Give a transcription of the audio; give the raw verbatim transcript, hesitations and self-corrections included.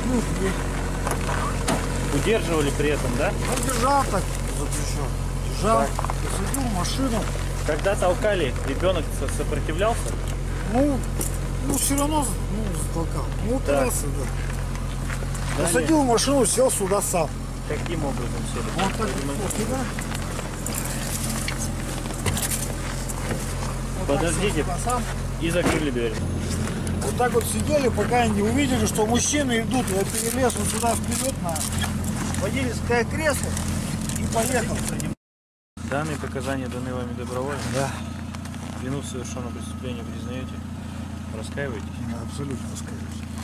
открыл дверь. Удерживали при этом, да? Он держал так за плечо. Держал, посадил в машину. Когда толкали, ребенок сопротивлялся? Ну, ну все равно ну, затолкал. Не упирался, да. да. Посадил в машину, сел сюда сам. Каким образом сели? Вот так вот сюда. Вот Подождите. так сам. И закрыли дверь. Вот так вот сидели, пока не увидели, что мужчины идут. Я перелез вот сюда вперед на водительское кресло и поехал. Данные показания даны вами добровольно? Да. Вину в совершенном преступлении признаете? Раскаиваетесь? Да, абсолютно раскаиваюсь.